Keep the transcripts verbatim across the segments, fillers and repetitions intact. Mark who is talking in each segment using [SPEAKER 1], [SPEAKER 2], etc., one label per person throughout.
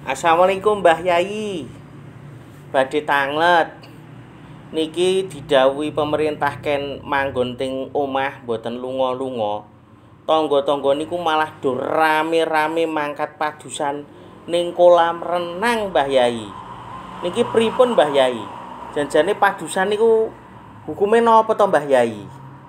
[SPEAKER 1] Assalamualaikum Mbah Yai. Badhe tanglet. Niki didhawuhi pemerintah ken manggon teng omah mboten lunga-lunga. Tangga-tangga niku malah do rame-rame mangkat padusan ning kolam renang Mbah Yai. Niki pripun Mbah Yai? Janjane padusan niku hukume napa to Mbah Yai?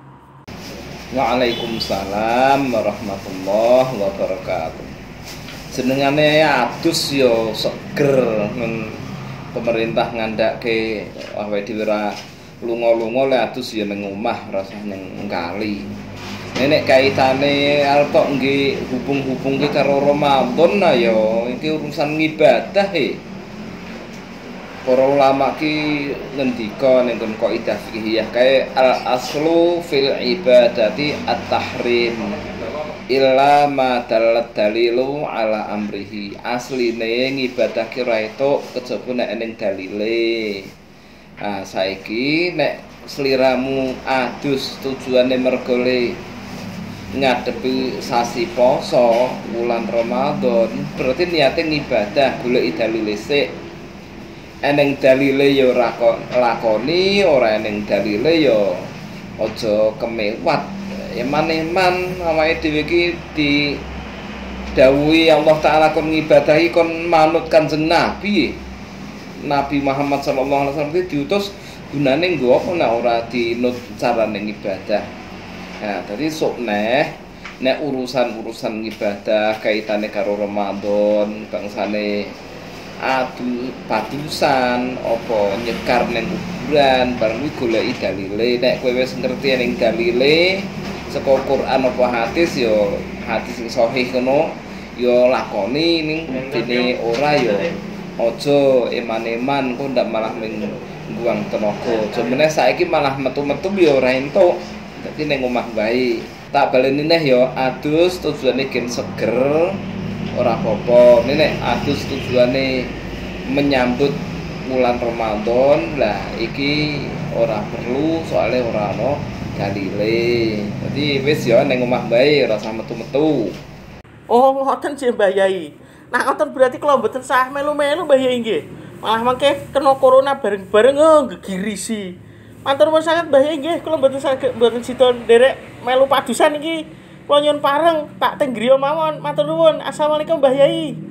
[SPEAKER 2] Waalaikumsalam warahmatullahi wabarakatuh. Jenengane adus yo seger men pemerintah ngandake awake dhewe ra lunga-lunga le adus yo ning omah rasah ning kali. Nek kaitane arep tok nggih hubung-hubungke karo Ramadan nah yo iki urusan ngibadah e. Para ulama ki ngendika ning kaidah fikih kae al aslu fil ibadati at-tahrim illa ma dalat dalilu ala amrihi. Asline ngibadah ki ora etuk kejaba nek ning dalile. Ah saiki nek sliramu adus tujuane mergo le ngadepi sasi poso wulan Ramadan, berarti niate ngibadah golek dalile sik. Eneng dalile ya ora lakoni, ora eneng dalile ya aja kemewat. Eman-eman awake dhewe iki didhawuhi Allah taala kon ngibadahi kon manut Kanjeng Nabi. Nabi Muhammad sallallahu alaihi wasallam diutus gunane nggo apa nek ora dinut carane ngibadah. Nah, dadi sok neh nek urusan-urusan ngibadah kaitane karo Ramadan, bangsane adu padusan apa nyekar ning kuburan bareng kuwi goleki dalile. Nek kowe wis ngerti ning dalile saka Quran apa hadis ya hadis sing sahih ngono ya lakoni ning dene ora ya aja eman-eman kok ndak malah ning buang tenaga. Jemene saiki malah metu-metu ya ora entuk. Dadi ning omah wae. Tak baleni neh ya adus tujuane gen seger ora apa-apa. Nek adus tujuane menyambut bulan Ramadan lah iki ora perlu soalnya ora ana dalile. Dadi wis ya ning omah bae ora usah metu-metu.
[SPEAKER 1] Oh, ngoten sih Mbah Yai. Nah, ngoten berarti kalau mboten sah melu-melu Mbah Yai nggih. Malah mangke kena corona bareng-bareng oh gegirisi. Matur nuwun sanget Mbah Yai nggih, kula mboten saged mboten sida nderek melu padusan iki. Kula nyuwun pareng tak teng griya mawon. Matur nuwun. Assalamualaikum Mbah Yai.